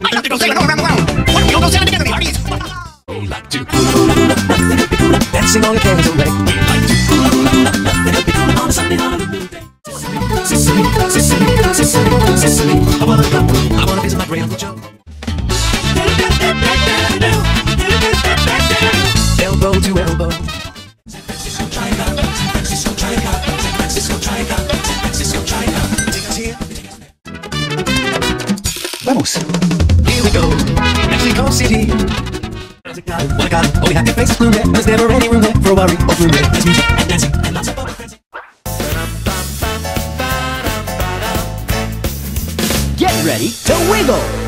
I like to go sailing all around the world. Why don't we all go sailing together, the hearties? We like to dancing on a candle lake. We like to on a Sunday holiday. Sicily, Sicily, Sicily, Sicily. I wanna visit my great Uncle Joe. Elbow to elbow. San Francisco, China. San Francisco, China. San Francisco, China. San Francisco, China. Take us here. Vamos. Here we go. Mexico City. What I got, oh, we have to face this gloom there. There's never any room there for a worry or gloom there. There's music and dancing and lots of fun. Get ready to wiggle!